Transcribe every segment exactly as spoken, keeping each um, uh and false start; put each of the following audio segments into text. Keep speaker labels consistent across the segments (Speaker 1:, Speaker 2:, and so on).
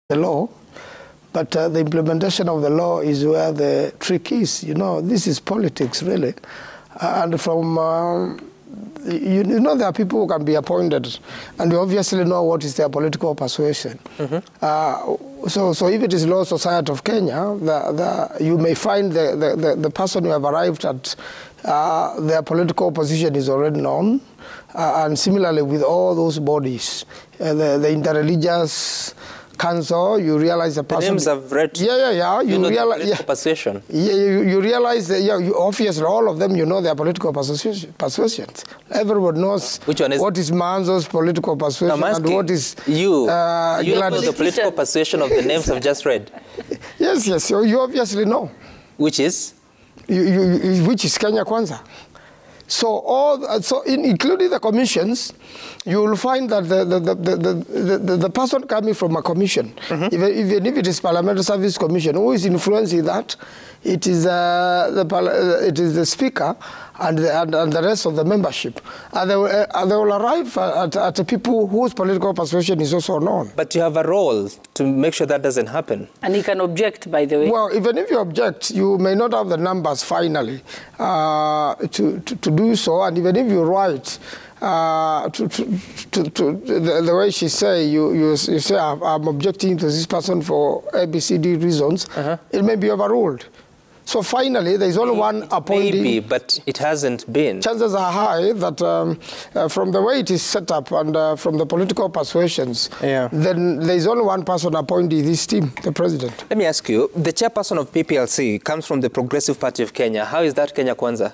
Speaker 1: the law, but uh, the implementation of the law is where the trick is. You know, this is politics, really. Uh, and from, uh, you, you know, there are people who can be appointed, and we obviously know what is their political persuasion. Mm-hmm. uh, so, so if it is Law Society of Kenya, the, the, you may find the, the, the, the person who have arrived at uh, their political position is already known. Uh, and similarly with all those bodies, uh, the, the interreligious council, you realize the person.
Speaker 2: The names I've read.
Speaker 1: Yeah, yeah, yeah. You, you realize. Yeah,
Speaker 2: persuasion.
Speaker 1: Yeah, you, you realize that. Yeah, you, obviously all of them, you know their political persuasion, persuasions. Everyone knows. Which one is? What is Maanzo's political persuasion and what is
Speaker 2: you?
Speaker 1: Uh,
Speaker 2: you know the political persuasion of the names I've just read.
Speaker 1: Yes, yes. So you obviously know.
Speaker 2: Which is?
Speaker 1: You, you, which is Kenya Kwanza. So, all, so in, including the commissions, you will find that the, the, the, the, the, the, the person coming from a commission, mm-hmm. even, even if it is Parliamentary Service Commission, who is influencing that, it is, uh, the, it is the Speaker and the, and, and the rest of the membership. And they will, uh, and they will arrive at, at the people whose political persuasion is also known.
Speaker 2: But you have a role to make sure that doesn't happen.
Speaker 3: And he can object, by the way.
Speaker 1: Well, even if you object, you may not have the numbers finally uh, to, to, to do so. And even if you write, uh, to, to, to, to the, the way she say, you, you, you say, I'm objecting to this person for A B C D reasons, uh-huh. it may be overruled. So finally, there is only one appointee.
Speaker 2: Maybe, but it hasn't been.
Speaker 1: Chances are high that um, uh, from the way it is set up and uh, from the political persuasions, yeah. then there is only one person appointing this team, the president.
Speaker 2: Let me ask you, the chairperson of P P L C comes from the Progressive Party of Kenya. How is that Kenya Kwanza?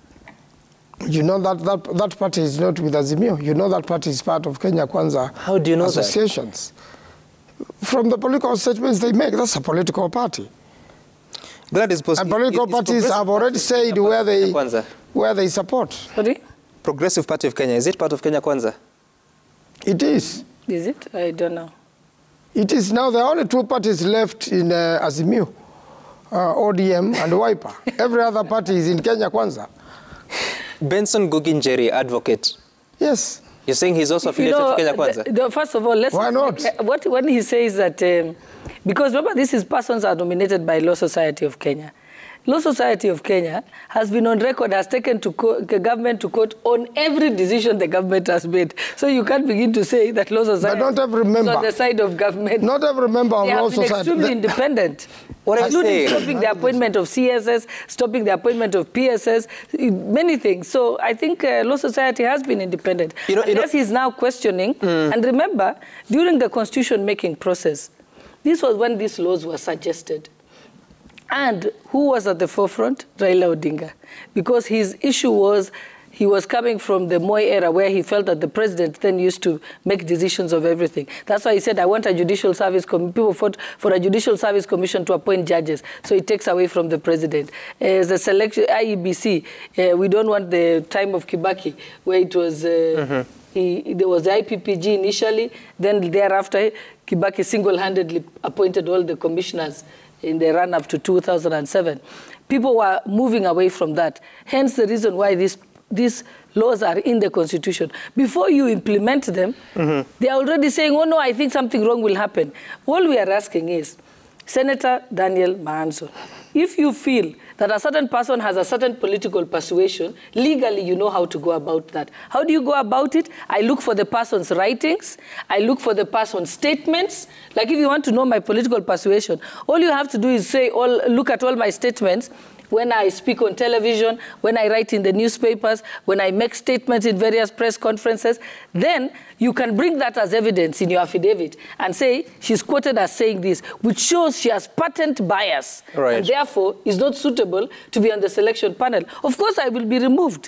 Speaker 1: You know that, that that party is not with Azimio. You know that party is part of Kenya Kwanza.
Speaker 2: How do you know
Speaker 1: associations. That? From the political statements they make, that's a political party.
Speaker 2: That is
Speaker 1: and political parties have already said where they, where they support.
Speaker 3: Sorry?
Speaker 2: Progressive Party of Kenya, is it part of Kenya Kwanza?
Speaker 1: It is.
Speaker 3: Is it? I don't know. It
Speaker 1: is now the only two parties left in uh, Azimio, uh, O D M and Wiper. Every other party is in Kenya Kwanza.
Speaker 2: Benson Guginjeri, advocate.
Speaker 1: Yes.
Speaker 2: You're saying he's also affiliated
Speaker 3: you know,
Speaker 2: to Kenya Kwanza?
Speaker 3: The, the, first of all, let's...
Speaker 1: Why not?
Speaker 3: What, when he says that... Um, because remember, these is persons are nominated by Law Society of Kenya. Law Society of Kenya has been on record, has taken to the government to court on every decision the government has made. So you can't begin to say that Law Society
Speaker 1: but don't every member,
Speaker 3: is on the side of government.
Speaker 1: Not every member of
Speaker 3: they
Speaker 1: Law
Speaker 3: have been
Speaker 1: Society.
Speaker 3: extremely independent.
Speaker 2: What
Speaker 3: including stopping the appointment of C S S, stopping the appointment of P S S, many things. So I think uh, Law Society has been independent. You know, you Unless know, he's now questioning. Mm. And remember, during the constitution-making process, this was when these laws were suggested. And who was at the forefront? Raila Odinga. Because his issue was, he was coming from the Moi era where he felt that the president then used to make decisions of everything. That's why he said, I want a judicial service commission. People fought for a judicial service commission to appoint judges. So it takes away from the president. As a selection, I E B C, uh, we don't want the time of Kibaki where it was, uh, mm-hmm. he, there was the I P P G initially, then thereafter Kibaki single-handedly appointed all the commissioners in the run-up to two thousand seven. People were moving away from that. Hence the reason why these, these laws are in the Constitution. Before you implement them, mm-hmm. they are already saying, oh no, I think something wrong will happen. All we are asking is, Senator Daniel Maanzo, if you feel that a certain person has a certain political persuasion, legally you know how to go about that. How do you go about it? I look for the person's writings. I look for the person's statements. Like if you want to know my political persuasion, all you have to do is say, all, look at all my statements. When I speak on television, when I write in the newspapers, when I make statements in various press conferences, then you can bring that as evidence in your affidavit and say, she's quoted as saying this, which shows she has patent bias, right. and therefore is not suitable to be on the selection panel. Of course, I will be removed.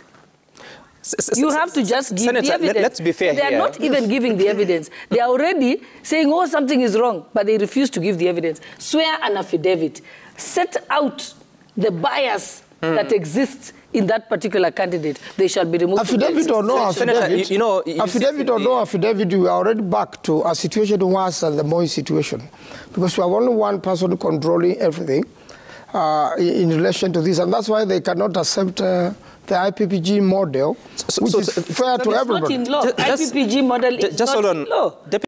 Speaker 3: You have to just give
Speaker 2: Senator,
Speaker 3: the evidence.
Speaker 2: Let's be fair
Speaker 3: they
Speaker 2: here.
Speaker 3: are not even giving the evidence. They are already saying, oh, something is wrong, but they refuse to give the evidence. Swear an affidavit. Set out the bias mm. that exists in that particular candidate. They shall be removed.
Speaker 1: Affidavit or no affidavit, Senator, you, you know, you affidavit or no affidavit, we are already back to a situation worse than the Moi situation. Because we have only one person controlling everything uh, in relation to this. And that's why they cannot accept uh, the I P P G model, so, which so, is so, fair to everybody.
Speaker 3: It's not in law. Just, I P P G model is
Speaker 2: just
Speaker 3: not
Speaker 2: hold on.
Speaker 3: in law.